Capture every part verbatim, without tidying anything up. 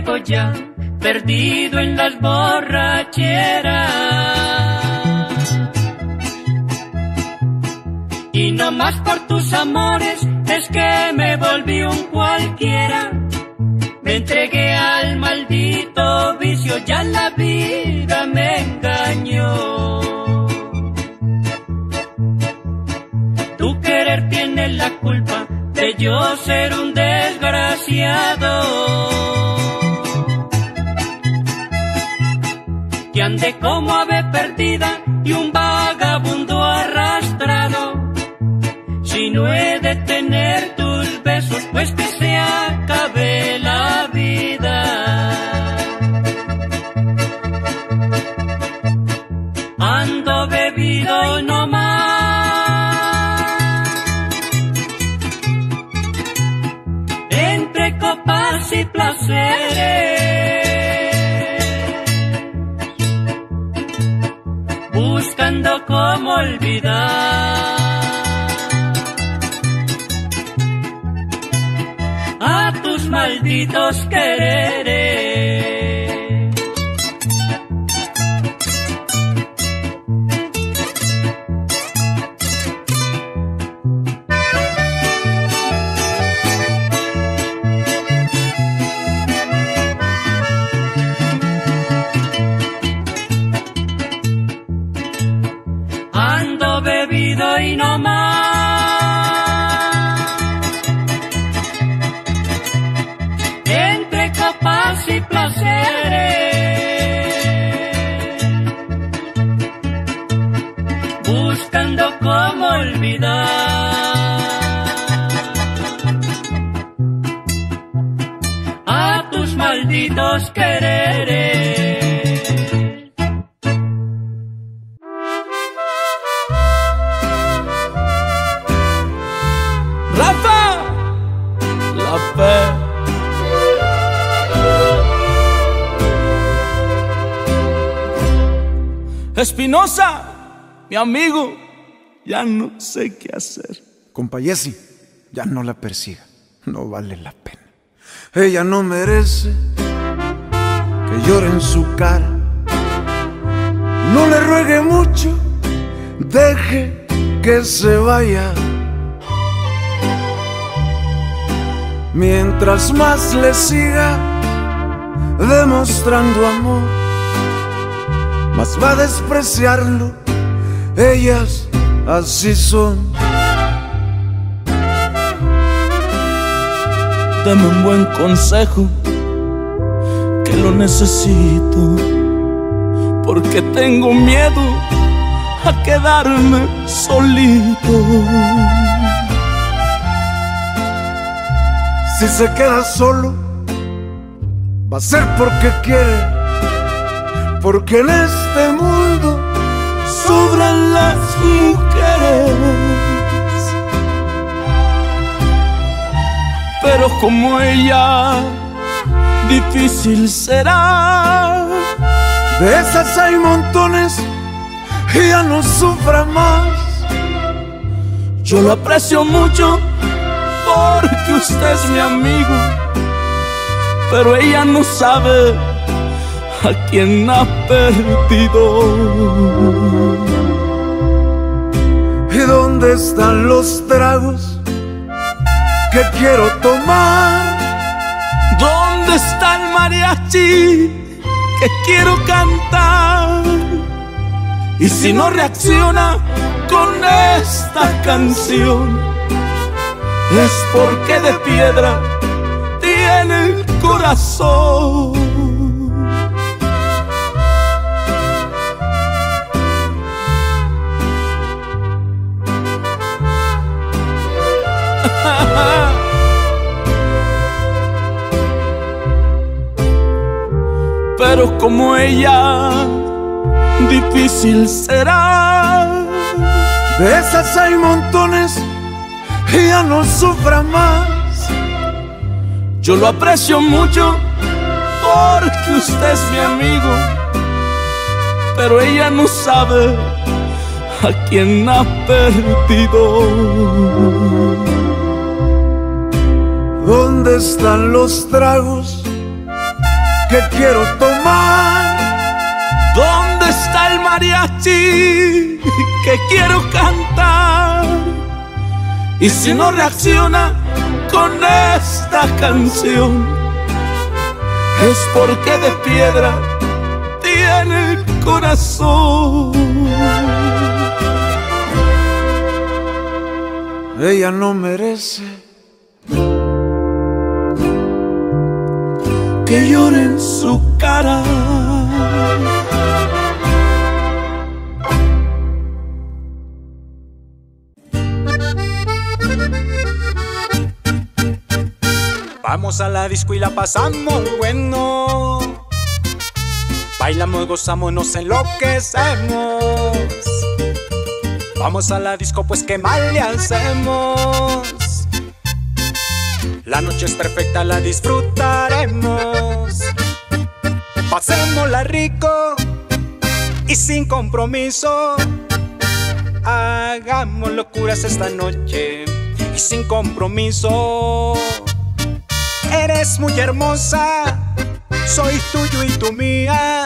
llevo ya perdido en las borracheras. Y no más por tus amores es que me volví un cualquiera. Me entregué al maldito vicio, ya la vida me engañó. Tu querer tiene la culpa de yo ser un desgraciado, que andé como ave perdida y un vagabundo arrastrado. Si no he de tener tus besos, pues que se acabe la vida. Ando bebido y no más, entre copas y placeres, buscando cómo olvidar a tus malditos quereres. Ando bebido y no más, entre copas y placeres, buscando cómo olvidar a tus malditos quereres. Rafa, la fe. Espinosa, mi amigo, ya no sé qué hacer. Compa Jesse, ya no la persiga, no vale la pena. Ella no merece que llore en su cara. No le ruegue mucho, deje que se vaya. Mientras más le siga demostrando amor, más va a despreciarlo. Ellas así son. Dame un buen consejo, que lo necesito, porque tengo miedo a quedarme solito. Si se queda solo, va a ser porque quiere, porque en este mundo sobran las mujeres. Pero como ella, difícil será. De esas hay montones y ya no sufra más. Yo lo aprecio mucho porque usted es mi amigo, pero ella no sabe a quién ha perdido. ¿Y dónde están los tragos que quiero tomar? ¿Dónde está el mariachi que quiero cantar? Y si no reacciona con esta canción, es porque de piedra tiene el corazón. Pero como ella, difícil será. De esas hay montones y ya no sufra más. Yo lo aprecio mucho porque usted es mi amigo, pero ella no sabe a quién ha perdido. ¿Dónde están los tragos que quiero tomar. ¿Dónde está el mariachi que quiero cantar? Y si no reacciona con esta canción, es porque de piedra tiene el corazón. Ella no merece que llore en su cara. Vamos a la disco y la pasamos bueno. Bailamos, gozamos, nos enloquecemos. Vamos a la disco, pues qué mal le hacemos. La noche es perfecta, la disfrutaremos. Pasémosla rico y sin compromiso. Hagamos locuras esta noche y sin compromiso. Eres muy hermosa, soy tuyo y tú mía.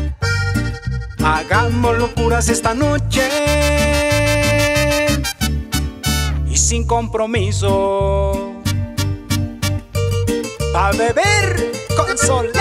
Hagamos locuras esta noche y sin compromiso. Pa' beber con Soler.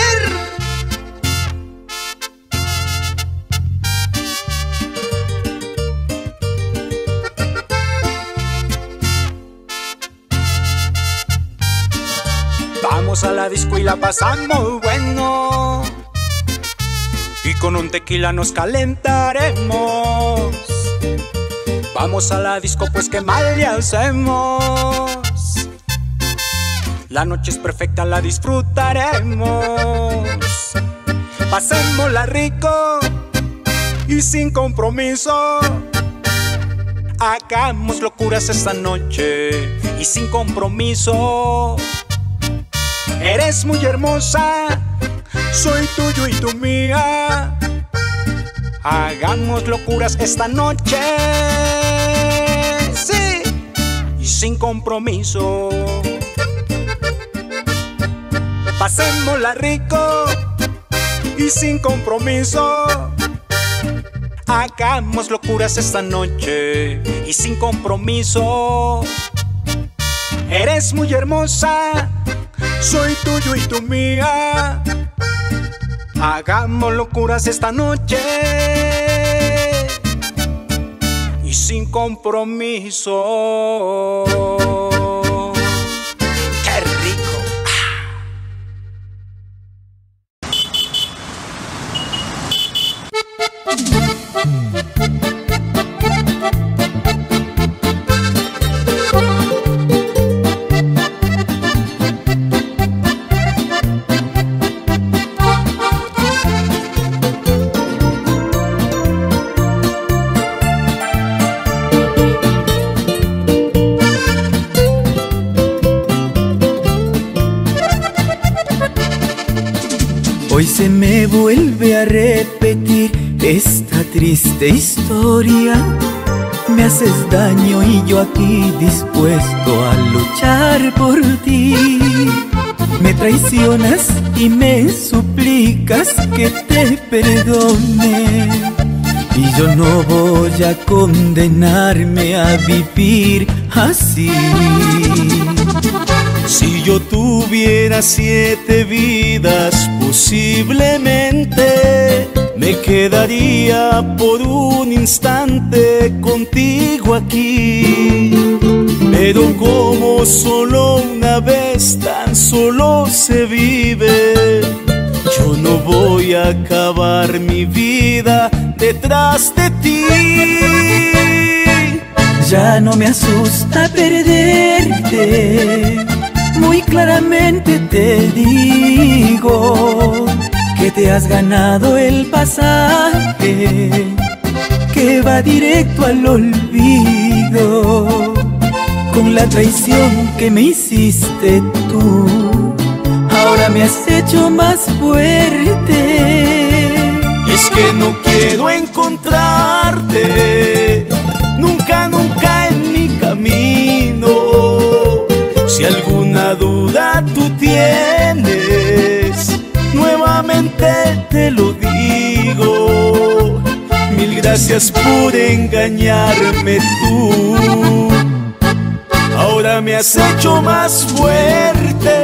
Vamos a la disco y la pasamos bueno, y con un tequila nos calentaremos. Vamos a la disco, pues qué mal le hacemos. La noche es perfecta, la disfrutaremos. Pasémosla rico y sin compromiso. Hagamos locuras esta noche y sin compromiso. Eres muy hermosa, soy tuyo y tú mía. Hagamos locuras esta noche, sí, y sin compromiso. Pasémosla rico y sin compromiso. Hagamos locuras esta noche y sin compromiso. Eres muy hermosa, soy tuyo y tú mía. Hagamos locuras esta noche y sin compromiso. ¡Qué rico! Hoy se me vuelve a repetir esta triste historia. Me haces daño y yo aquí dispuesto a luchar por ti. Me traicionas y me suplicas que te perdone, y yo no voy a condenarme a vivir así. Si yo tuviera siete vidas, posiblemente me quedaría por un instante contigo aquí. Pero como solo una vez tan solo se vive, yo no voy a acabar mi vida detrás de ti. Ya no me asusta perderte, muy claramente te digo que te has ganado el pasaje que va directo al olvido. Con la traición que me hiciste tú, ahora me has hecho más fuerte. Y es que no quiero encontrarte nunca, nunca en mi camino. Si alguna duda tú tienes, nuevamente te lo digo. Mil gracias por engañarme tú. Ahora me has hecho más fuerte.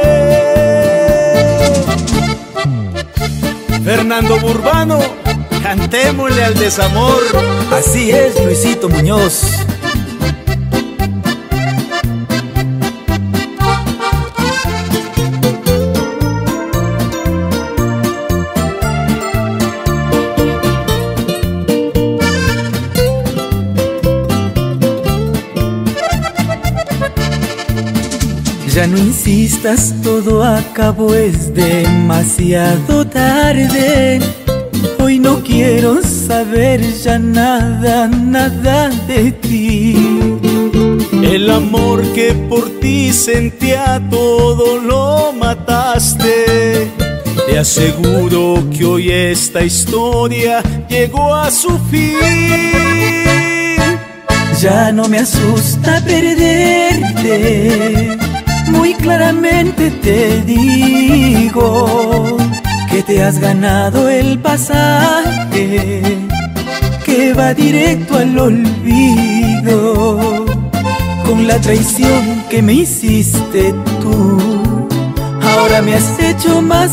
Fernando Burbano, cantémosle al desamor. Así es, Luisito Muñoz. Ya no insistas, todo acabó, es demasiado tarde. Hoy no quiero saber ya nada, nada de ti. El amor que por ti sentía, todo lo mataste. Te aseguro que hoy esta historia llegó a su fin. Ya no me asusta perderte. Muy claramente te digo que te has ganado el pasaje que va directo al olvido. Con la traición que me hiciste tú, ahora me has hecho más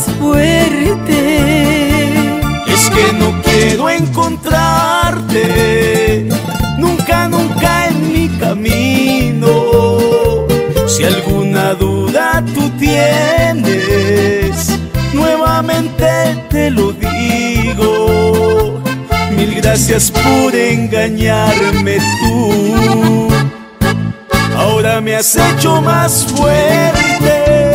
fuerte. Es que no quiero encontrarte nunca, nunca en mi camino. Si alguna duda tú tienes, nuevamente te lo digo. Mil gracias por engañarme tú. Ahora me has hecho más fuerte.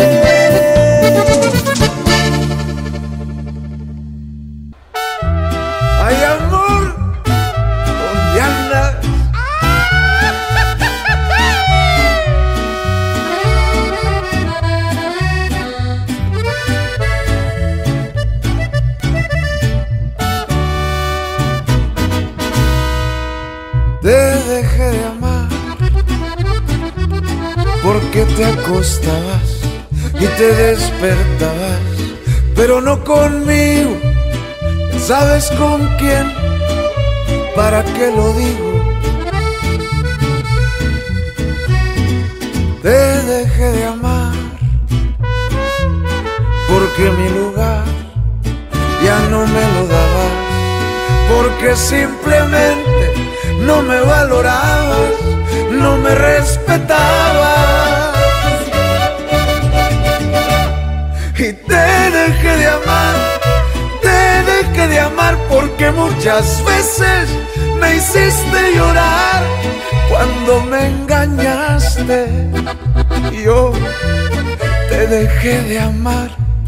Ay, amor, ¿dónde andas? Te dejé de amar porque te acostabas y te despertabas, pero no conmigo. ¿Sabes con quién? ¿Para qué lo digo? Te dejé de amar porque mi lugar ya no me lo dabas, porque simplemente no me valorabas, no me respetabas. Y te dejé de amar, te dejé de amar porque muchas veces me hiciste llorar cuando me engañaste. Yo te dejé de amar.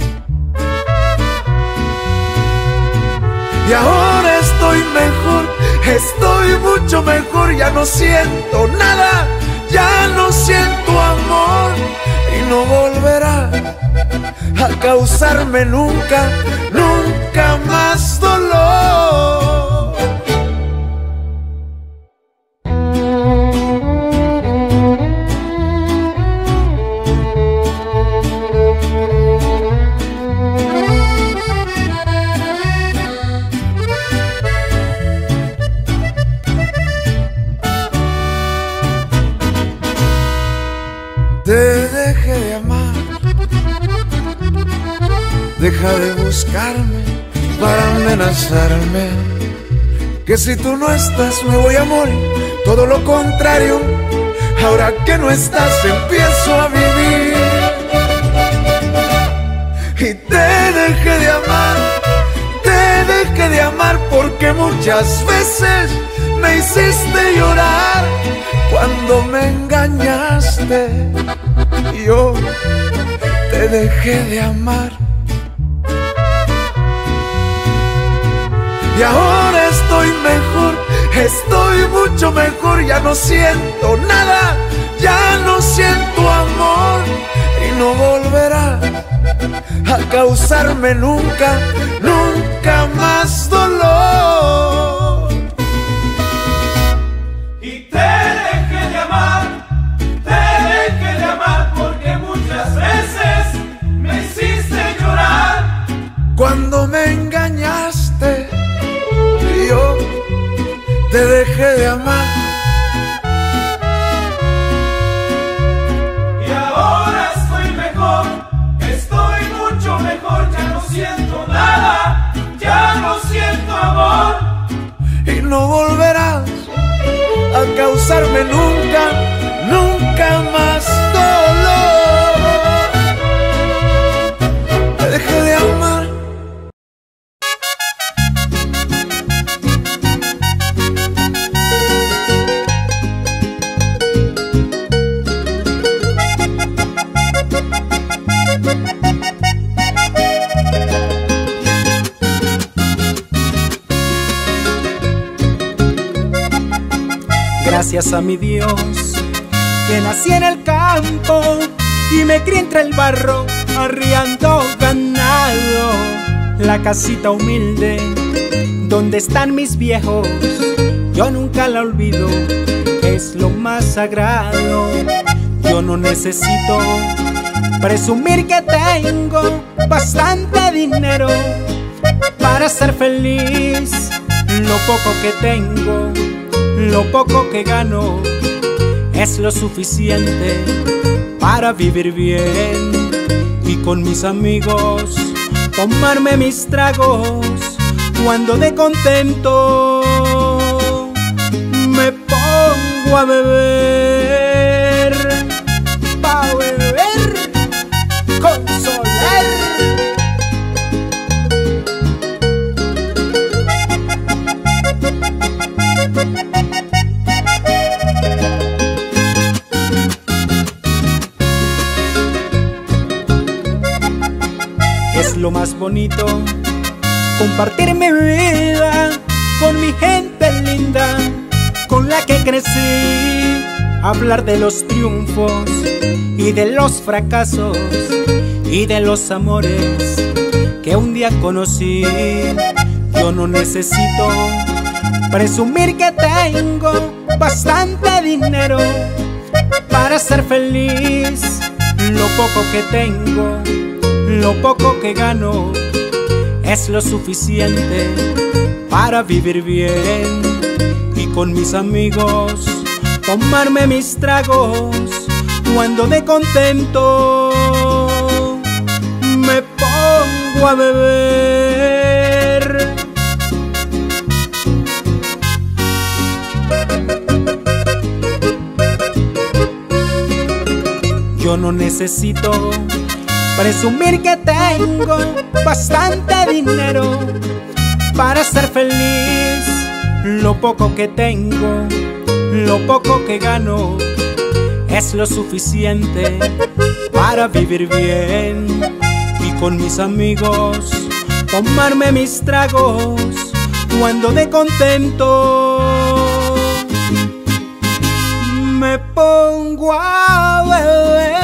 Y ahora estoy mejor, estoy mucho mejor. Ya no siento nada, ya no siento amor. Y no volverá a causarme nunca, nunca más dolor. Te dejé de amar, deja de buscarme para amenazarme, que si tú no estás me voy a morir. Todo lo contrario, ahora que no estás empiezo a vivir. Y te dejé de amar, te dejé de amar porque muchas veces me hiciste llorar cuando me engañaste. Yo te dejé de amar. Y ahora estoy mejor, estoy mucho mejor. Ya no siento nada, ya no siento amor. Y no volverá a causarme nunca, nunca más dolor. Y te dejé de amar, te dejé de amar porque muchas veces me hiciste llorar cuando me engañaste. causarme nunca, nunca más dolor. Te dejé de amar. Gracias a mi Dios que nací en el campo y me crié entre el barro arriando ganado. La casita humilde donde están mis viejos, yo nunca la olvido, es lo más sagrado. Yo no necesito presumir que tengo bastante dinero para ser feliz. Lo poco que tengo, lo poco que gano, es lo suficiente para vivir bien y con mis amigos tomarme mis tragos. Cuando de contento me pongo a beber, pa' beber con Soler. Es lo más bonito compartir mi vida con mi gente linda, con la que crecí. Hablar de los triunfos y de los fracasos y de los amores que un día conocí. Yo no necesito presumir que tengo bastante dinero para ser feliz. Lo poco que tengo, lo poco que gano, es lo suficiente para vivir bien y con mis amigos tomarme mis tragos. Cuando de contento me pongo a beber. Yo no necesito presumir que tengo bastante dinero para ser feliz. Lo poco que tengo, lo poco que gano, es lo suficiente para vivir bien y con mis amigos tomarme mis tragos. Cuando de contento me pongo a beber.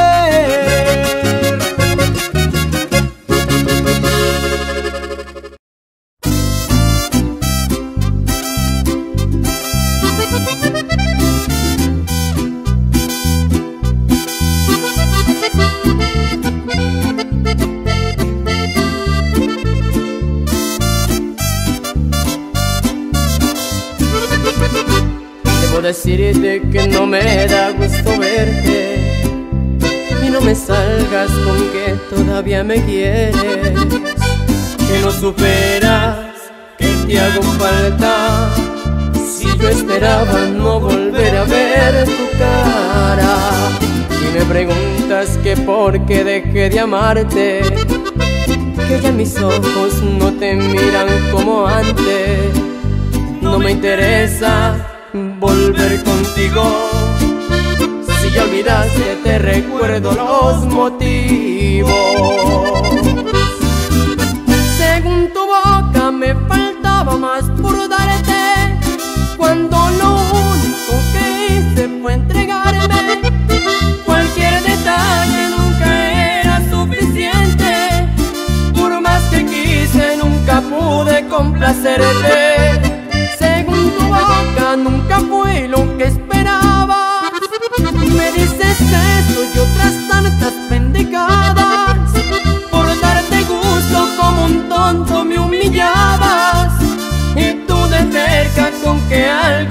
Decirte que no me da gusto verte y no me salgas con que todavía me quieres, que no superas, que te hago falta. Si yo esperaba no volver a ver tu cara y me preguntas que por qué dejé de amarte, que ya mis ojos no te miran como antes. No me interesa volver contigo, si ya olvidaste te recuerdo los motivos. Según tu boca me faltaba más por darte, cuando lo único que hice fue entregarme. Cualquier detalle nunca era suficiente, por más que quise nunca pude complacerte. Según tu boca nunca fue lo que esperaba, me dices eso y otras tantas pendejadas. Por darte gusto como un tonto me humillabas, y tú de cerca con que algo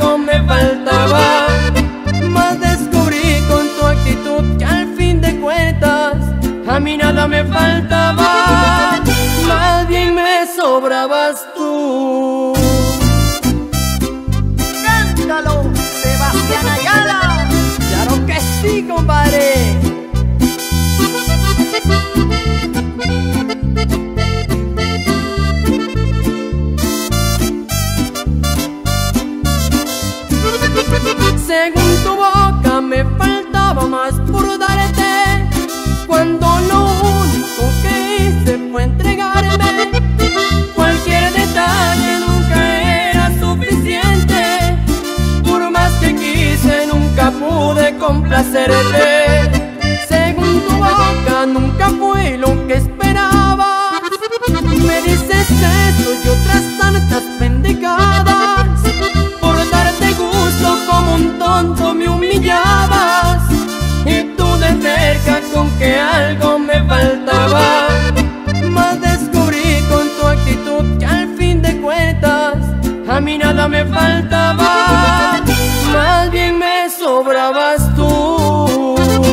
complacerte. Según tu boca nunca fue lo que esperaba. Me dices eso y otras tantas pendejadas. Por darte gusto como un tonto me humillabas. Y tú de cerca con que algo me faltaba. Mas descubrí con tu actitud que al fin de cuentas a mí nada me faltaba. Más bien me sobrabas tú.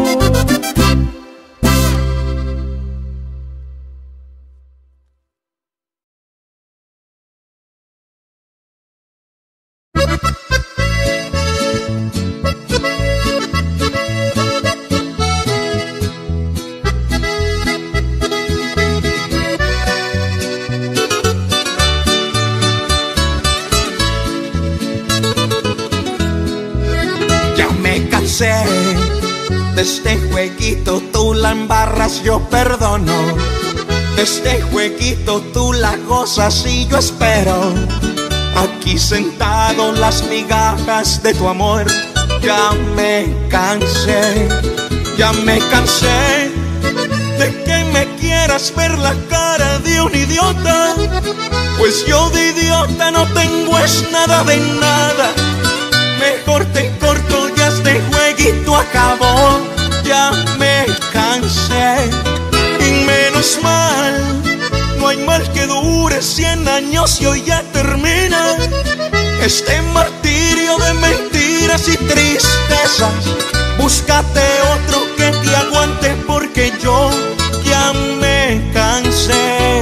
De este jueguito tú la embarras, yo perdono. De este jueguito tú la gozas y yo espero. Aquí sentado las migajas de tu amor. Ya me cansé, ya me cansé de que me quieras ver la cara de un idiota. Pues yo de idiota no tengo es nada de nada. Mejor te corto, ya este jueguito acabó. Ya me cansé y menos mal. No hay mal que dure cien años y hoy ya termina este martirio de mentiras y tristezas. Búscate otro que te aguante porque yo ya me cansé.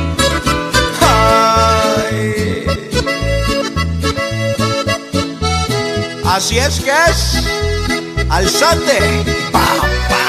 Ay. Así es que es, alzate, papá.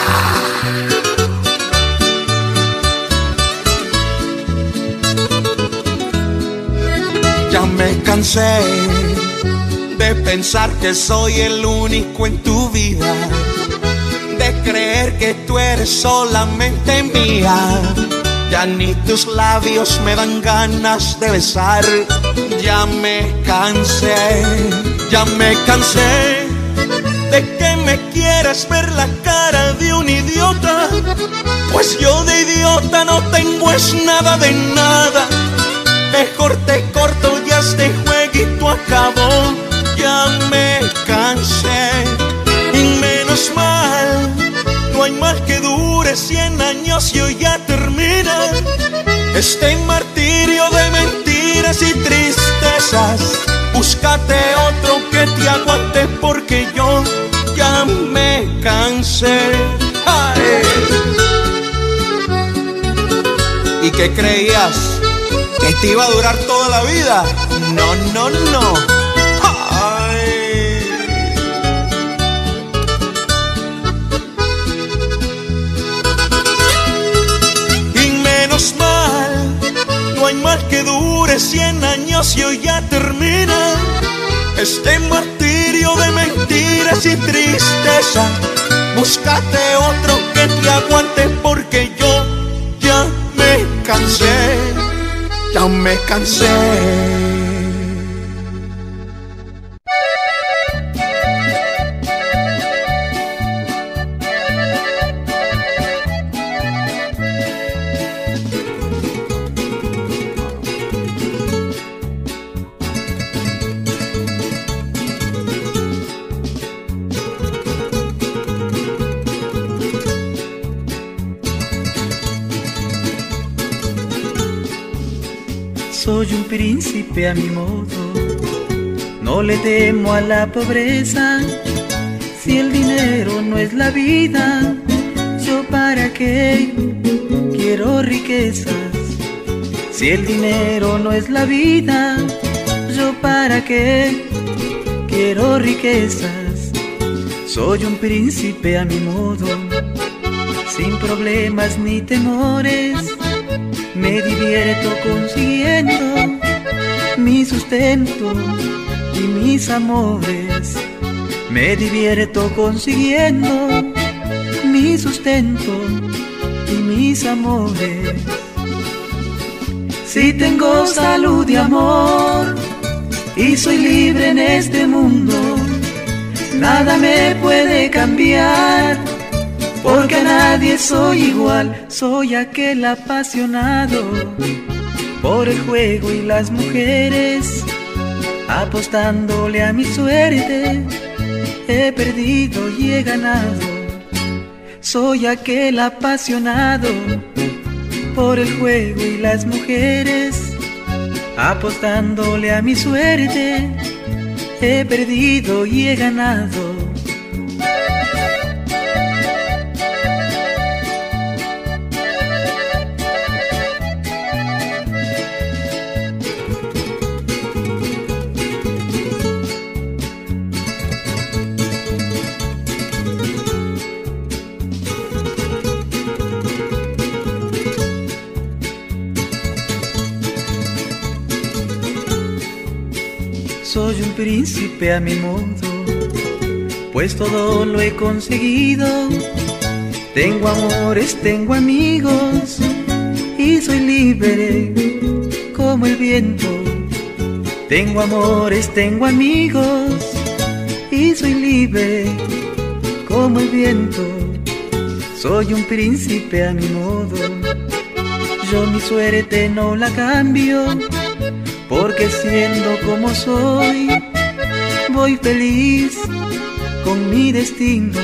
Ya me cansé de pensar que soy el único en tu vida, de creer que tú eres solamente mía. Ya ni tus labios me dan ganas de besar. Ya me cansé, ya me cansé de que me quieras ver la cara de un idiota. Pues yo de idiota no tengo es nada de nada. Mejor te corto, ya este jueguito acabó. Ya me cansé y menos mal. No hay mal que dure cien años y hoy ya termina este martirio de mentiras y tristezas. Búscate otro que te aguante porque yo ya me cansé. ¡Ay! ¿Y qué creías? ¿Que te iba a durar toda la vida? No, no, no. ¡Ay! Y menos mal, no hay mal que dure cien años y hoy ya termina este martirio de mentiras y tristeza. Búscate otro que te aguante porque yo ya me cansé. Ya me cansé. Soy un príncipe a mi modo, no le temo a la pobreza. Si el dinero no es la vida, yo para qué quiero riquezas. Si el dinero no es la vida, yo para qué quiero riquezas. Soy un príncipe a mi modo, sin problemas ni temores. Me divierto consiguiendo mi sustento y mis amores. Me divierto consiguiendo mi sustento y mis amores. Si tengo salud y amor y soy libre en este mundo, nada me puede cambiar, porque a nadie soy igual. Soy aquel apasionado por el juego y las mujeres, apostándole a mi suerte. He perdido y he ganado. Soy aquel apasionado por el juego y las mujeres, apostándole a mi suerte. He perdido y he ganado. Soy un príncipe a mi modo, pues todo lo he conseguido. Tengo amores, tengo amigos, y soy libre como el viento. Tengo amores, tengo amigos, y soy libre como el viento. Soy un príncipe a mi modo, yo mi suerte no la cambio, porque siendo como soy, voy feliz con mi destino.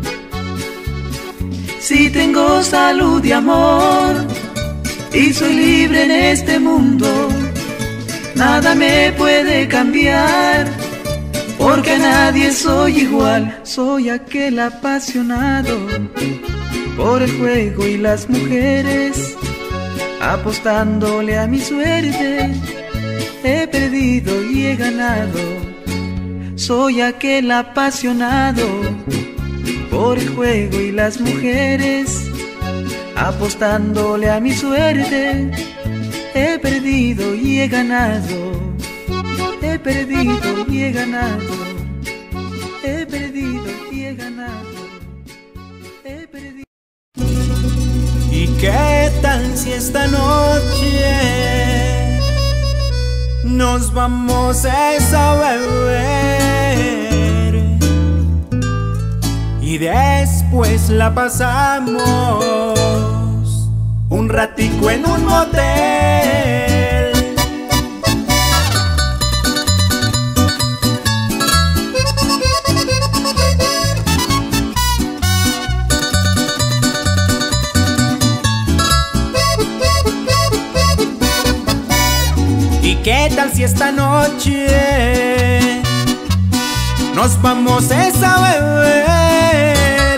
Si tengo salud y amor, y soy libre en este mundo, nada me puede cambiar, porque a nadie soy igual. Soy aquel apasionado por el juego y las mujeres, apostándole a mi suerte. He perdido y he ganado. Soy aquel apasionado por el juego y las mujeres, apostándole a mi suerte. He perdido y he ganado. He perdido y he ganado. He perdido y he ganado. He perdido. ¿Y qué tal si esta noche nos vamos a beber y después la pasamos un ratico en un motel? ¿Qué tal si esta noche nos vamos a beber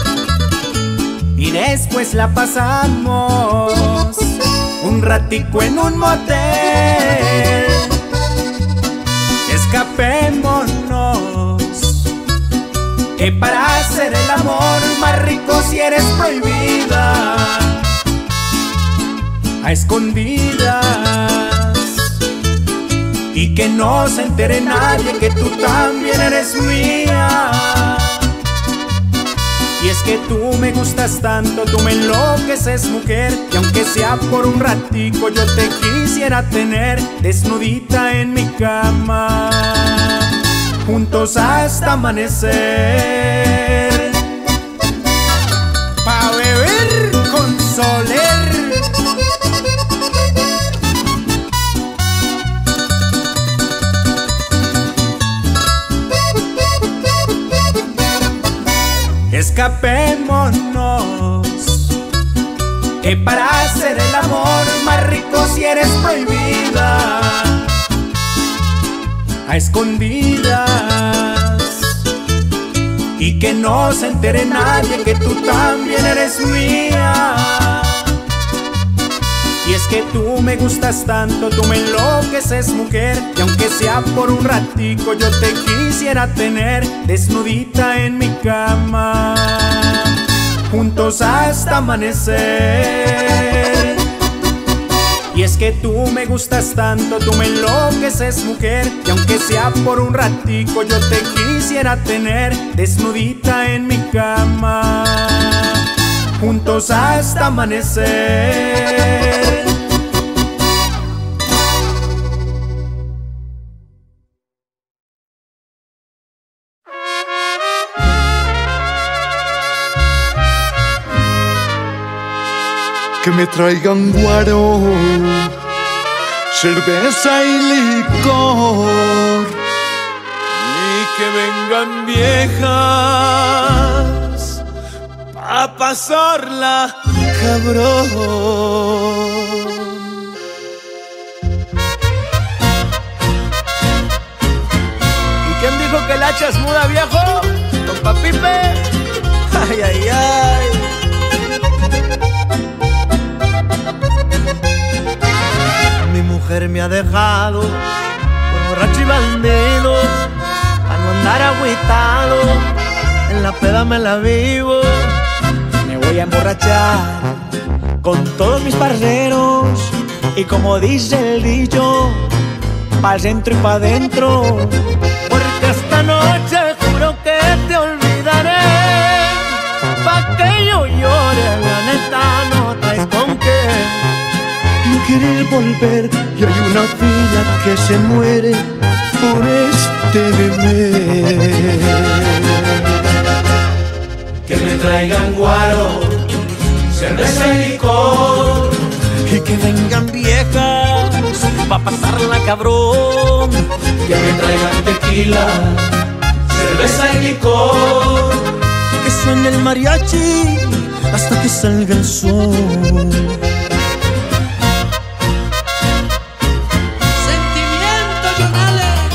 y después la pasamos un ratico en un motel? Escapémonos, que para hacer el amor más rico si eres prohibida, a escondidas, y que no se entere nadie que tú también eres mía. Y es que tú me gustas tanto, tú me enloqueces, mujer, y aunque sea por un ratico yo te quisiera tener desnudita en mi cama, juntos hasta amanecer, pa' beber con Soler. Escapémonos, que para hacer el amor más rico si eres prohibida, a escondidas, y que no se entere nadie que tú también eres mía. Y es que tú me gustas tanto, tú me enloqueces, mujer, y aunque sea por un ratico yo te quisiera tener desnudita en mi cama, juntos hasta amanecer. Y es que tú me gustas tanto, tú me enloqueces, mujer, y aunque sea por un ratico yo te quisiera tener desnudita en mi cama, juntos hasta amanecer. que me traigan guaro, cerveza y licor, y que vengan viejas a pasarla cabrón. ¿Y quién dijo que el hacha es muda, viejo? Compa Pipe. Ay, ay, ay. Mi mujer me ha dejado por borracho y bandido, a no andar agüitado, en la peda me la vivo. Me voy a emborrachar con todos mis parceros, y como dice el dicho, pa'l centro y pa' dentro. Porque esta noche juro que te olvidaré, pa' que yo llore, la neta no traes con qué. No quieres volver y hay una fila que se muere por este bebé. Que me traigan guaro, cerveza y licor, y que vengan viejas pa' pasarla cabrón. que me traigan tequila, cerveza y licor, Que suene el mariachi hasta que salga el sol. Sentimiento, Jonales.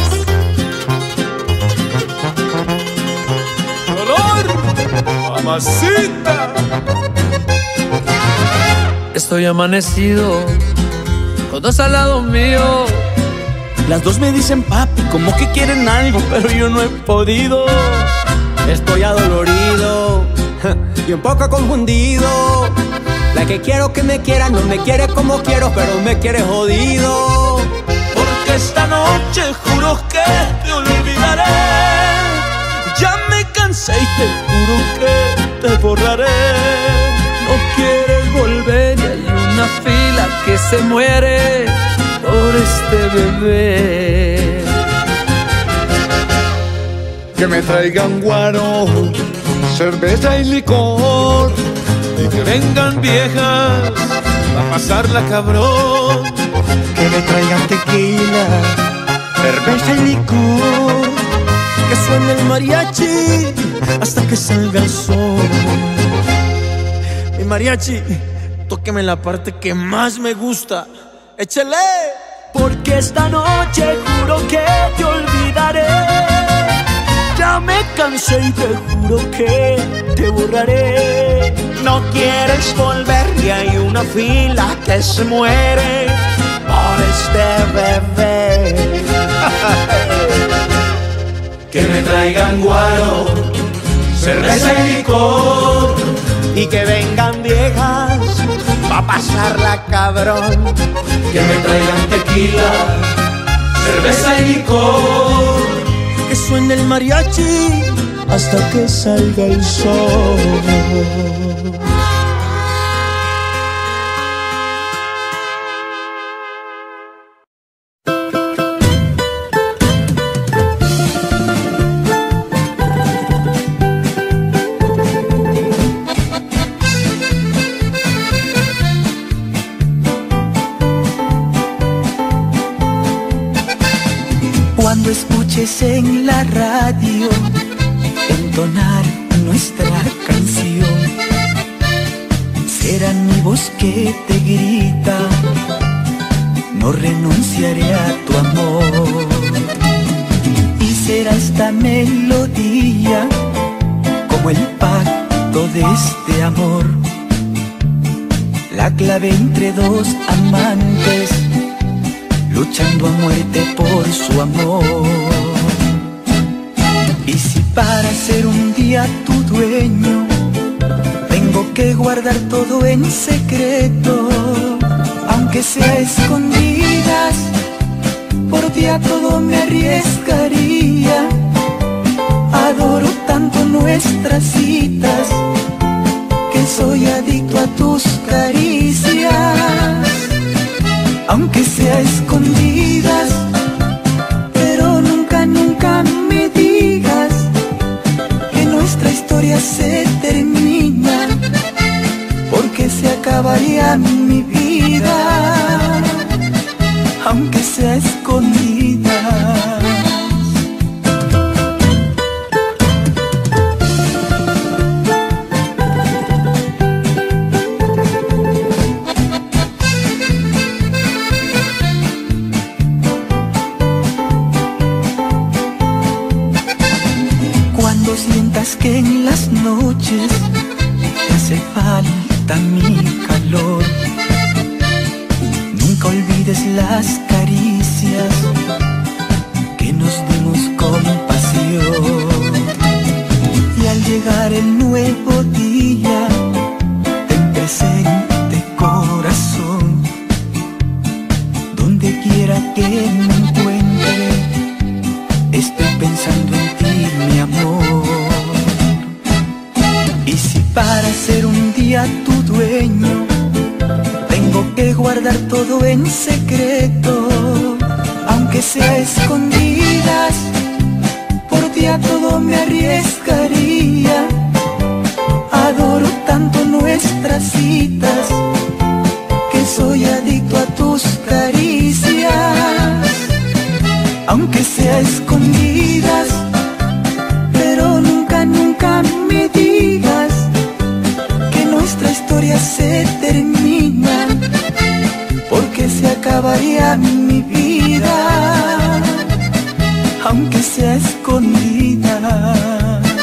¡Dolor! ¡Mamacita! Estoy amanecido con dos al lado mío. Las dos me dicen papi, como que quieren algo, pero yo no he podido. Estoy adolorido y un poco confundido. La que quiero que me quiera no me quiere como quiero, pero me quiere jodido. Porque esta noche juro que te olvidaré. Ya me cansé y te juro que te borraré. No quieres volver y hay una fila que se muere por este bebé. Que me traigan guaro, cerveza y licor, Y que vengan viejas a pasarla cabrón. Que me traigan tequila, cerveza y licor, que suene el mariachi hasta que salga el sol. Mi mariachi, tóqueme la parte que más me gusta. Échale. Porque esta noche juro que te olvidaré. Ya me cansé y te juro que te borraré. No quieres volver y hay una fila que se muere por este bebé. que me traigan guaro, cerveza y licor, Y que vengan viejas pa' pasarla cabrón. que me traigan tequila, cerveza y licor, Que suene el mariachi hasta que salga el sol. Cuando escuches en la radio entonar nuestra canción, será mi voz que te grita, no renunciaré a tu amor. Y será esta melodía como el pacto de este amor, la clave entre dos amantes luchando a muerte por su amor. Y si para ser un día tu dueño tengo que guardar todo en secreto, aunque sea a escondidas, por ti a todo me arriesgaría. Adoro tanto nuestras citas que soy adicto a tus caricias. Aunque sea a escondidas, pero nunca, nunca me digas que nuestra historia se termina, porque porque se acabaría mi vida, aunque sea escondida. Cuando sientas que en las noches te hace falta mi calor, nunca olvides las caricias que nos dimos con pasión. Y al llegar el nuevo día, ten presente corazón, donde quiera que me encuentre, estoy pensando en ti, mi amor. Y si para ser un día tu dueño tengo que guardar todo en secreto, aunque sea a escondidas, por ti a todo me arriesgaría. Adoro tanto nuestras citas que soy adicto a tus caricias, aunque sea a escondidas, pero nunca, nunca me digas que nuestra historia se termina, porque se acabaría mi vida, aunque sea escondida.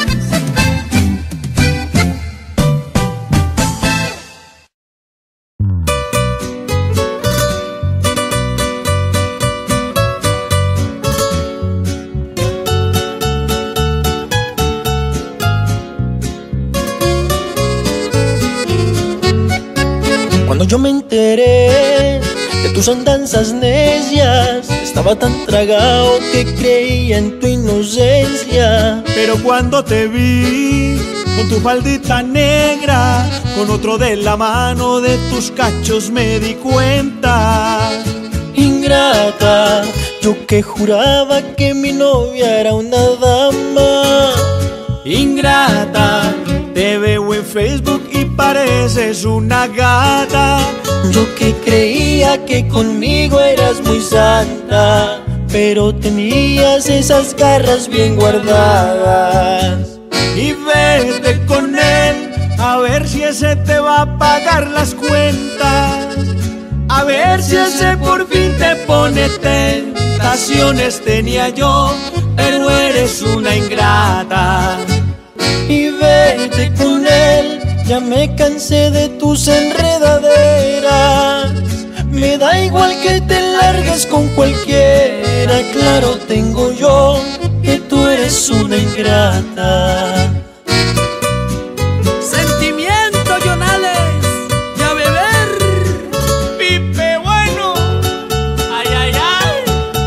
Cuando yo me enteré de tus andanzas necias, estaba tan tragado que creía en tu inocencia. Pero cuando te vi con tu faldita negra, con otro de la mano de tus cachos, me di cuenta. Ingrata, yo que juraba que mi novia era una dama. Ingrata, te veo en Facebook y pareces una gata. Yo que creía que conmigo eras muy santa, pero tenías esas garras bien guardadas. Y vete con él, a ver si ese te va a pagar las cuentas. A ver si ese por fin te pone tentaciones. Tenía yo, pero eres una ingrata. Y vete con él, ya me cansé de tus enredaderas. Me da igual que te largues con cualquiera. Claro tengo yo que tú eres una ingrata. Sentimiento, Jonales, y a beber. Pipe bueno, ay, ay, ay.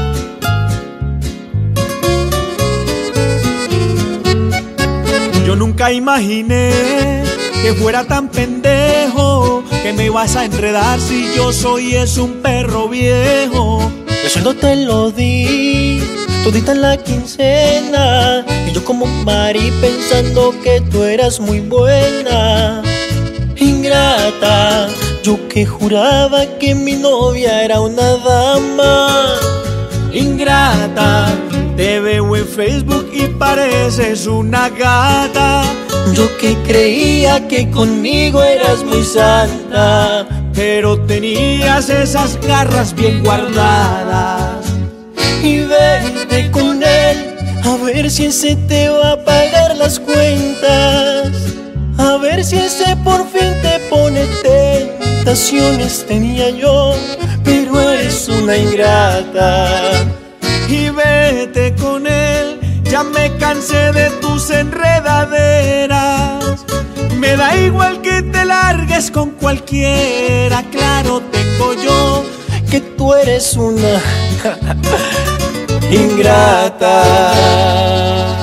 Yo nunca imaginé que fuera tan pendejo, que me ibas a enredar si yo soy es un perro viejo. El sueldo te lo di, todita en la quincena, y yo como Mari pensando que tú eras muy buena. Ingrata, yo que juraba que mi novia era una dama. Ingrata, te veo en Facebook y pareces una gata. Yo que creía que conmigo eras muy santa, pero tenías esas garras bien guardadas. Y vete con él, a ver si ese te va a pagar las cuentas. A ver si ese por fin te pone tentaciones. Tenía yo, pero eres una ingrata. Y vete con él, ya me cansé de tus enredaderas. Me da igual que te largues con cualquiera. Claro tengo yo que tú eres una ingrata.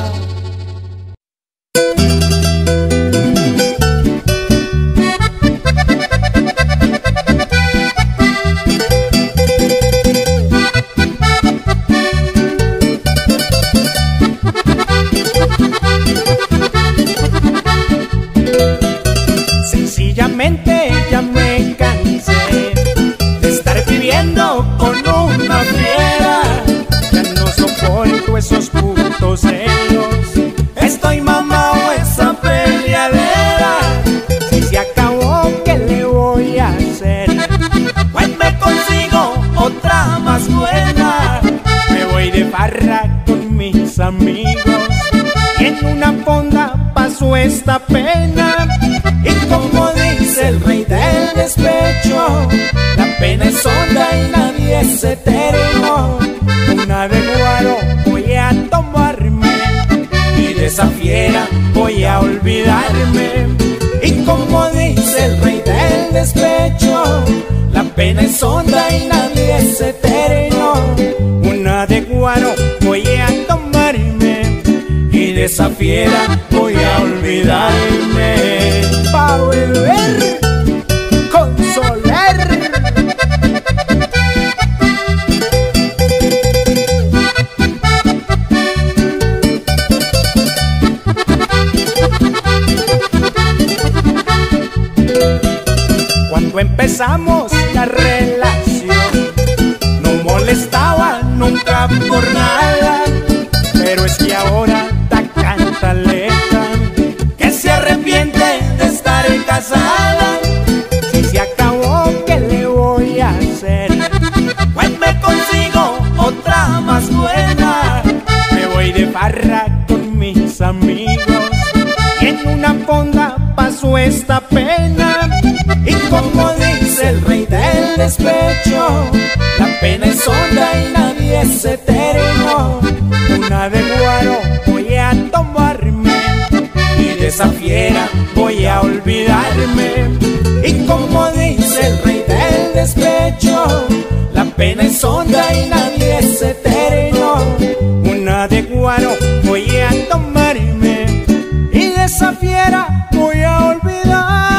Sencillamente esta pena. Y como dice el rey del despecho, la pena es honda y nadie es eterno. Una de guaro voy a tomarme y de esa fiera voy a olvidarme. Y como dice el rey del despecho, la pena es honda y nadie es eterno. Una de guaro voy a tomarme y de esa fiera voy a olvidarme. Pa' volver con Soler. Cuando empezamos la relación no molestaba nunca por nada, pero es que ahora está cantaleta que se arrepiente de estar casada. Si se acabó, ¿qué le voy a hacer? Pues me consigo otra más buena. Me voy de farra con mis amigos y en una fonda paso esta pena. Y como dice el rey del despecho, la pena es honda y nadie es eterno. Una de guaro voy a tomarme y de esa fiera voy a olvidarme. Y como dice el rey del despecho, la pena es honda y nadie es eterno. Una de guaro voy a tomarme y de esa fiera voy a olvidarme.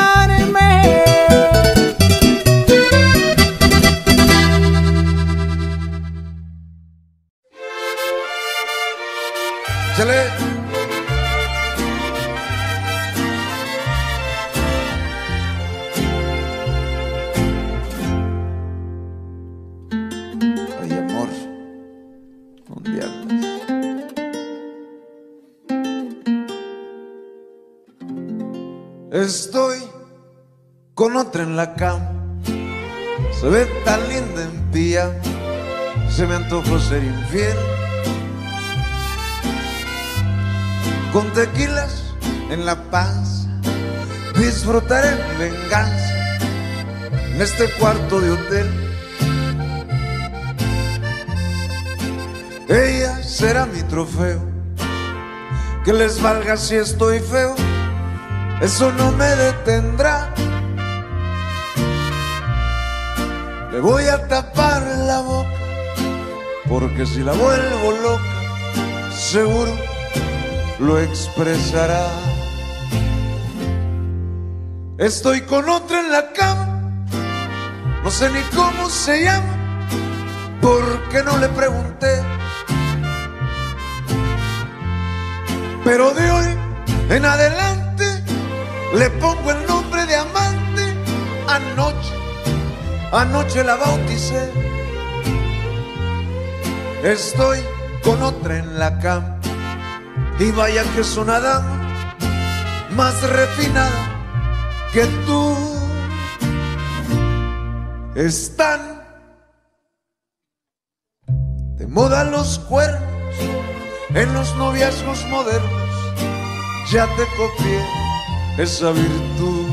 Chale. Ay, amor, ¿dónde andas? Estoy con otra en la cama, se ve tan linda en pijama, se me antojó ser infiel. Con tequilas en la panza disfrutaré mi venganza en este cuarto de hotel. Ella será mi trofeo, que les valga si estoy feo, eso no me detendrá. Le voy a tapar la boca, porque si la vuelvo loca, seguro lo expresará. Estoy con otra en la cama, no sé ni cómo se llama, porque no le pregunté. Pero de hoy en adelante le pongo el nombre de amante. Anoche, anoche la bauticé. Estoy con otra en la cama, y vaya que es una dama más refinada que tú. Están de moda los cuernos en los noviazgos modernos. Ya te copié esa virtud.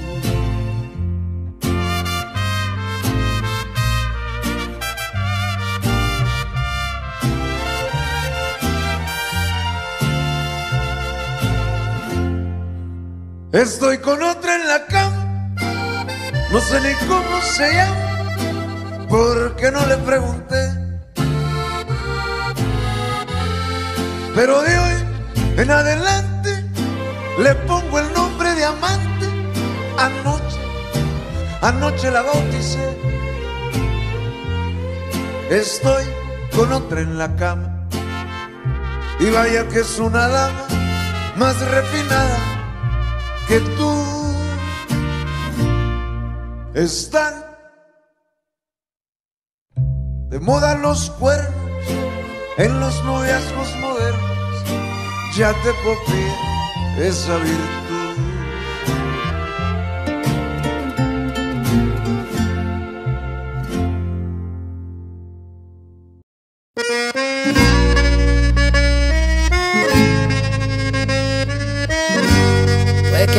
Estoy con otra en la cama, no sé ni cómo se llama, porque no le pregunté. Pero de hoy en adelante le pongo el nombre de amante. Anoche, anoche la bauticé. Estoy con otra en la cama, y vaya que es una dama más refinada que tú. Están de moda los cuernos en los noviazgos modernos. Ya te copié esa virtud.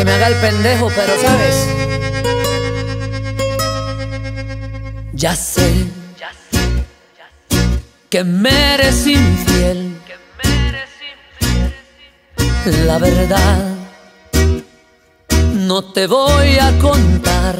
que me haga el pendejo, pero ¿sabes? Ya sé que me eres infiel. La verdad no te voy a contar.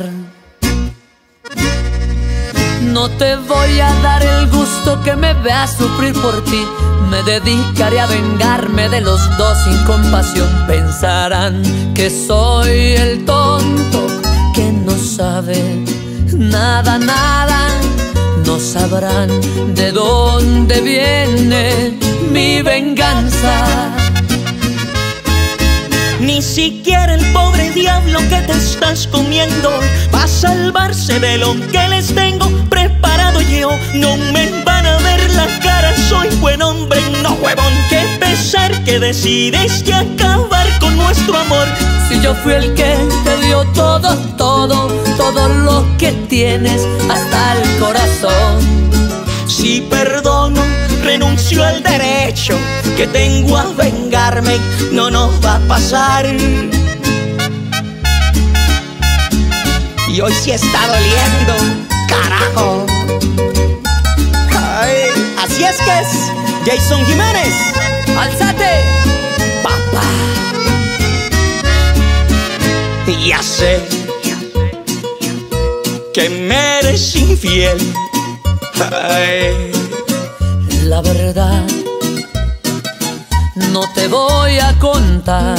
No te voy a dar el gusto que me veas sufrir por ti. Me dedicaré a vengarme de los dos sin compasión. Pensarán que soy el tonto que no sabe nada, nada. No sabrán de dónde viene mi venganza. Ni siquiera el pobre diablo que te estás comiendo va a salvarse de lo que les tengo preparado yo. No me van a ver la cara, soy buen hombre, no huevón. Qué pesar que decidiste acabar con nuestro amor. Si yo fui el que te dio todo, todo, todo lo que tienes, hasta el corazón. Si perdono, renuncio al derecho que tengo a vengarme, no nos va a pasar. Y hoy sí está doliendo, carajo. Ay, así es que es, Jason Jiménez. ¡Alzate! Papá. Ya sé que me eres infiel. Ay. La verdad no te voy a contar.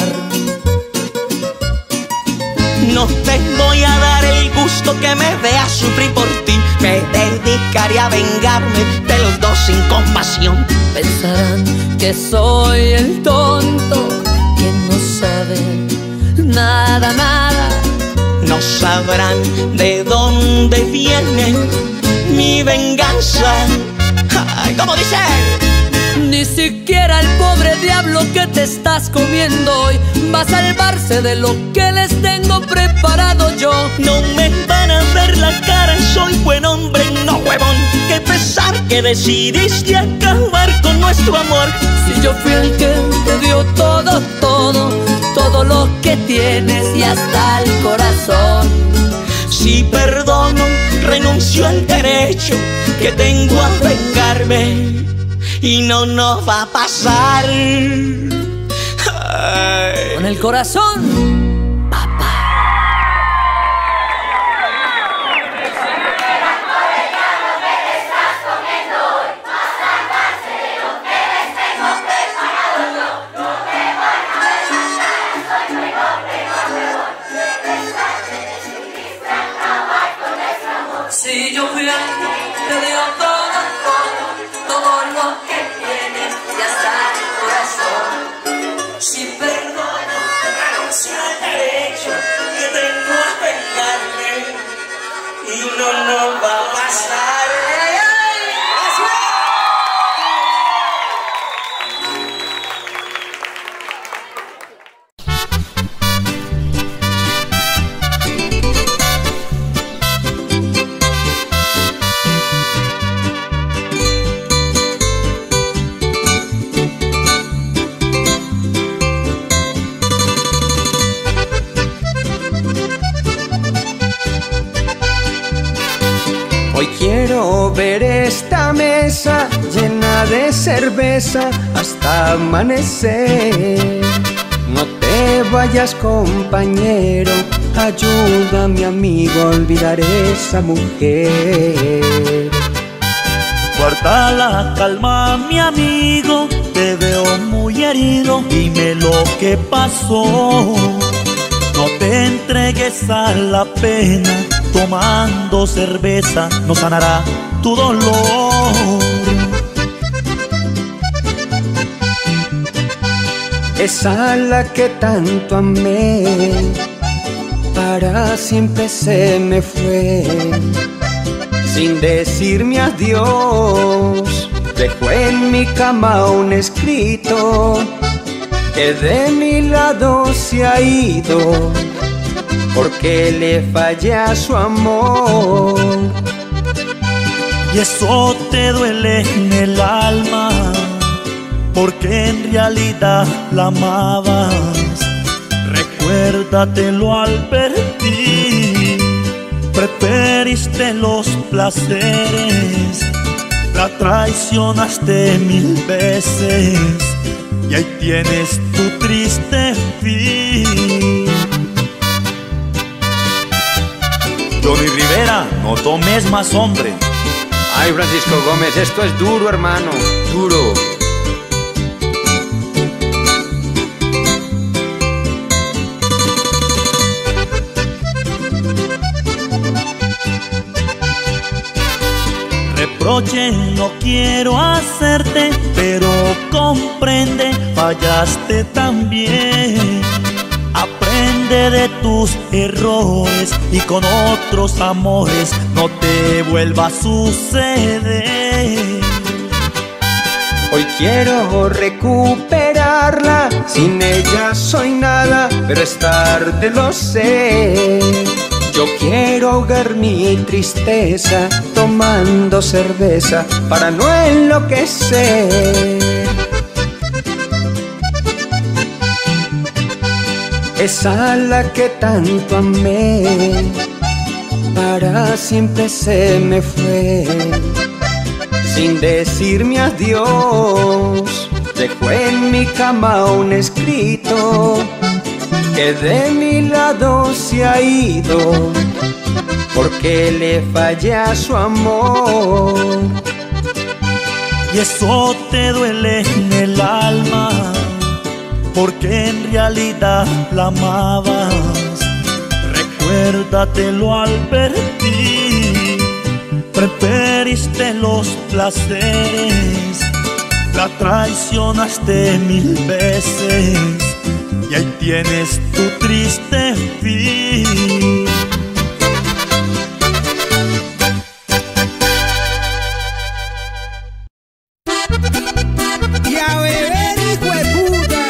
No te voy a dar el gusto que me veas sufrir por ti. Me dedicaré a vengarme de los dos sin compasión. Pensarán que soy el tonto que no sabe nada, nada. No sabrán de dónde viene mi venganza. Ay, ¿cómo dice? Ni siquiera el pobre diablo que te estás comiendo hoy va a salvarse de lo que les tengo preparado yo. No me van a ver la cara, soy buen hombre, no huevón. Qué pesar que decidiste acabar con nuestro amor. Si yo fui el que te dio todo, todo, todo lo que tienes y hasta el corazón. Si perdono, renuncio al derecho que tengo a vengarme y no nos va a pasar. Ay. Con el corazón, papá. Si yo fui el que te dio todo, todo, todo lo que tienes y hasta el corazón. Si perdono, renuncio al derecho que tengo a vengarme y no nos va a pasar. ¡Ay, ay! Hoy quiero ver esta mesa llena de cerveza hasta amanecer. No te vayas, compañero, ayúdame, amigo, a olvidar esa mujer. Guarda la calma, mi amigo, te veo muy herido, dime lo que pasó. No te entregues a la pena, tomando cerveza no sanará tu dolor. Esa la que tanto amé, para siempre se me fue. Sin decirme adiós, dejó en mi cama un escrito que de mi lado se ha ido, porque le fallé a su amor. Y eso te duele en el alma, porque en realidad la amabas. Recuérdatelo al partir, preferiste los placeres, la traicionaste mil veces y ahí tienes tu triste fin. Johnny Rivera, no tomes más, hombre. Ay, Francisco Gómez, esto es duro, hermano, duro. Reproche no quiero hacerte, pero comprende, fallaste también. Aprende de tus errores y con otros amores no te vuelva a suceder. Hoy quiero recuperarla, sin ella soy nada, pero es tarde, lo sé. Yo quiero ahogar mi tristeza tomando cerveza para no enloquecer. Esa a la que tanto amé, para siempre se me fue. Sin decirme adiós, dejó en mi cama un escrito que de mi lado se ha ido, porque le fallé a su amor. Y eso te duele en el alma, porque en realidad la amabas. Recuérdatelo al partir, preferiste los placeres, la traicionaste mil veces y ahí tienes tu triste fin. Y a beber, hijo de puta.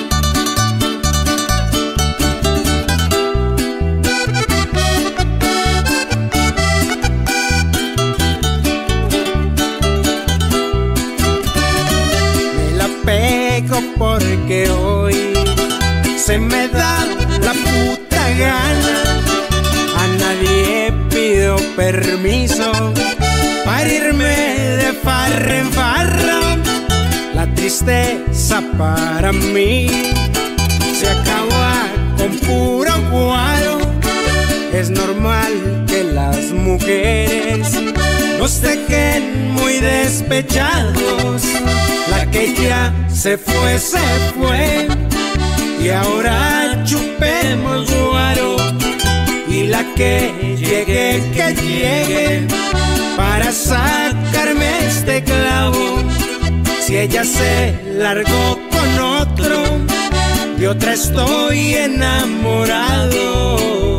Me la pego porque hoy se me da la puta gana. A nadie pido permiso para irme de farra en farra. La tristeza para mí se acaba con puro guaro. Es normal que las mujeres nos dejen muy despechados. La que ya se fue, se fue. Y ahora chupemos guaro. Y la que llegue, que llegue para sacarme este clavo. Si ella se largó con otro, de otra estoy enamorado.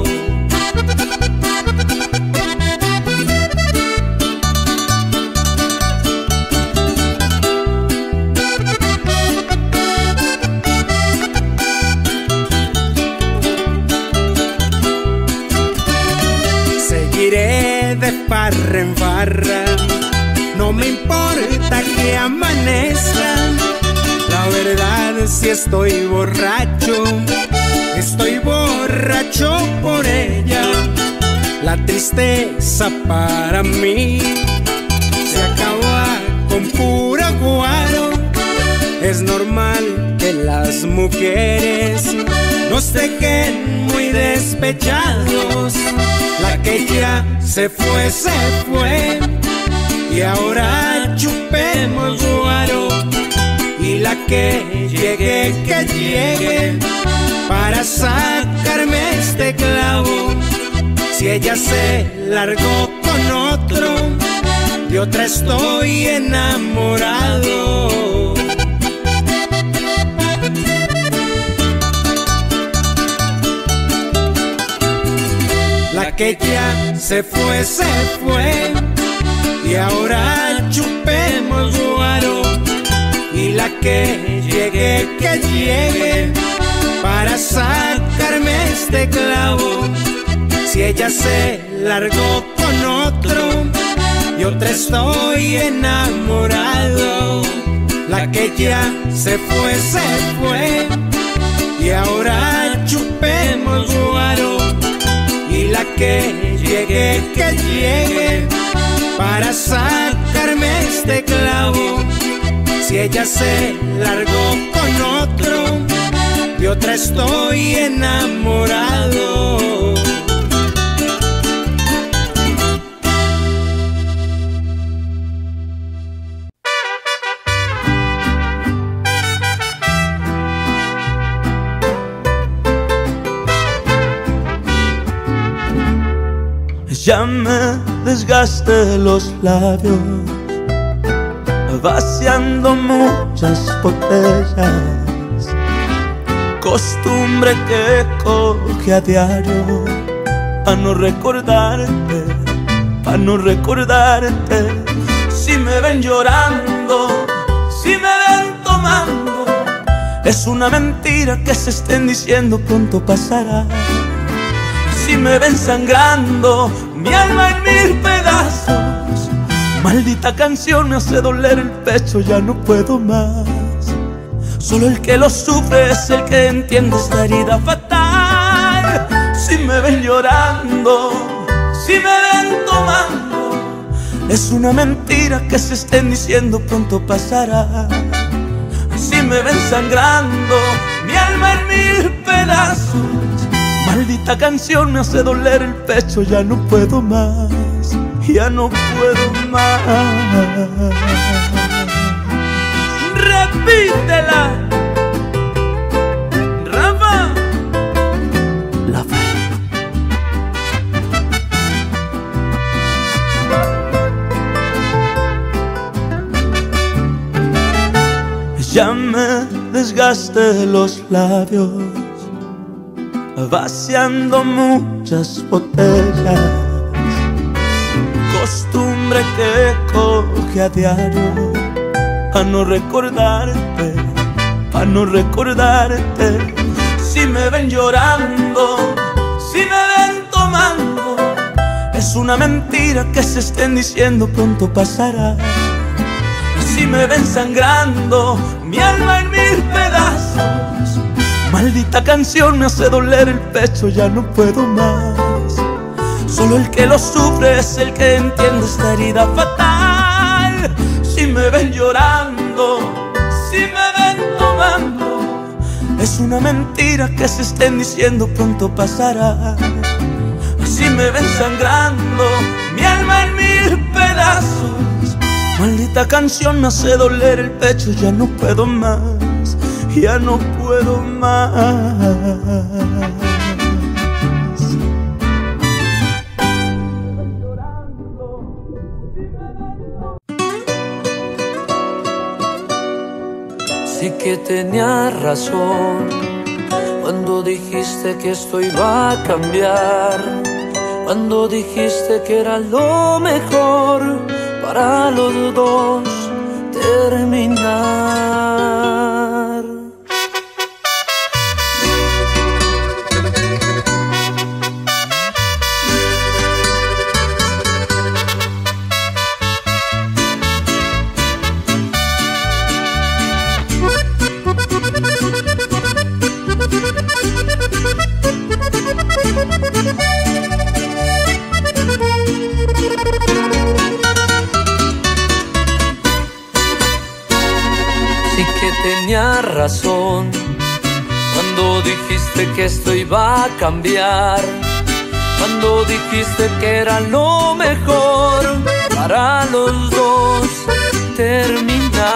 Seguiré de farra en farra, no me importa que amanezca. La verdad, si estoy borracho, estoy borracho por ella. La tristeza para mí se acaba con puro guaro. Es normal que las mujeres nos dejen muy despechados. La que ya se fue, se fue. Y ahora chupemos guaro. Y la que llegue, que llegue para sacarme este clavo. Si ella se largó con otro, de otra estoy enamorado. La que ya se fue, se fue. Y ahora chupemos guaro. Y la que llegue, que llegue para sacarme este clavo. Si ella se largó con otro, y otra estoy enamorado. La que ya se fue, se fue. Y ahora chupemos chupemos guaro y la que llegue, que llegue para sacarme este clavo. Si ella se largó con otro, de otra estoy enamorado. Ya me desgasté los labios, vaciando muchas botellas, costumbre que coge a diario, pa' no recordarte, pa' no recordarte. Si me ven llorando, si me ven tomando, es una mentira que se estén diciendo pronto pasará. Si me ven sangrando, mi alma en mil pedazos, maldita canción me hace doler el pecho, ya no puedo más. Solo el que lo sufre es el que entiende esta herida fatal. Si me ven llorando, si me ven tomando, es una mentira que se estén diciendo pronto pasará. Si me ven sangrando, mi alma en mil pedazos, maldita canción me hace doler el pecho, ya no puedo más, ya no puedo más. Repítela, Rafa. La fe. Ya me desgasté los labios, vaciando muchas botellas, costumbre que coge a diario, pa' no recordarte, pa' no recordarte. Si me ven llorando, si me ven tomando, es una mentira que se estén diciendo pronto pasará. Si me ven sangrando, mi alma en mil pedazos, maldita canción me hace doler el pecho, ya no puedo más. Solo el que lo sufre es el que entiende esta herida fatal. Si me ven llorando, si me ven tomando, es una mentira que se estén diciendo pronto pasará. Si me ven sangrando, mi alma en mil pedazos, maldita canción me hace doler el pecho, ya no puedo más, ya no puedo más. Sí que tenías razón cuando dijiste que esto iba a cambiar, cuando dijiste que era lo mejor para los dos terminar. Tenías razón cuando dijiste que esto iba a cambiar, cuando dijiste que era lo mejor para los dos terminar.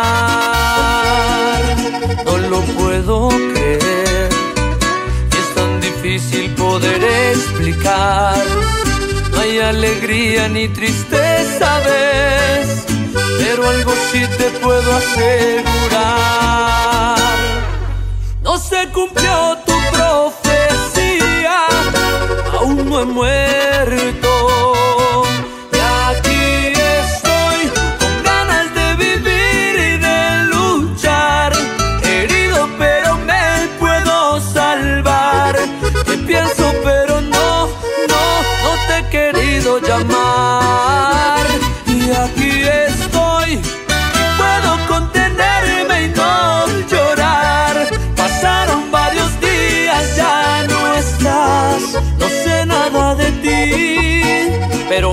No lo puedo creer, y es tan difícil poder explicar. No hay alegría ni tristeza, ¿ves? Pero algo sí te puedo asegurar: no se cumplió tu profecía, aún no he muerto. Y aquí estoy con ganas de vivir y de luchar, herido pero me puedo salvar. Te pienso pero no, no, no te he querido llamar. Y aquí estoy, puedo contenerme y no llorar. Pasaron varios días, ya no estás.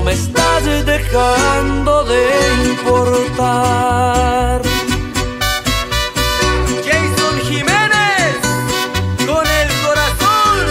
me estás dejando de importar. Jason Jiménez, con el corazón.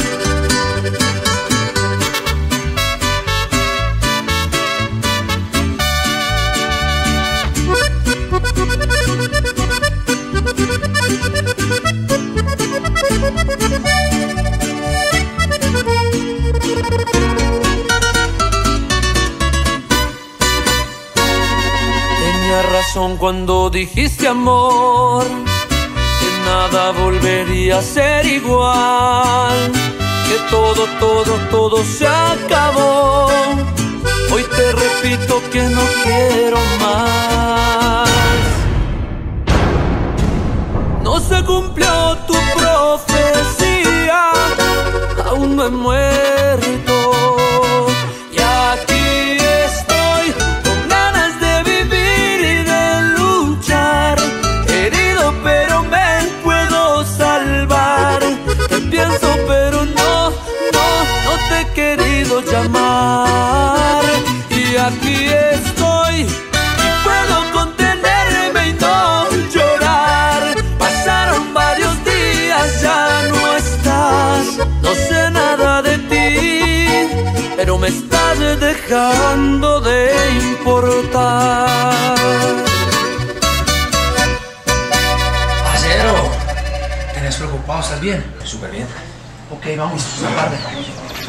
Tenía razón cuando dijiste, amor, que nada volvería a ser igual, que todo, todo, todo se acabó. Hoy te repito que no quiero más. No se cumplió tu profecía, aún no he muerto. Y aquí estoy con ganas de vivir y de luchar, herido pero me puedo salvar. Te pienso pero no, no, no te he querido llamar. Y aquí estoy y puedo contenerme y no llorar. Pasaron varios días, ya no estás. No sé nada de ti, pero me estás dejando de importar. Parcero, ¿tenés preocupado? ¿Estás bien? Súper bien. Ok, vamos, aparte.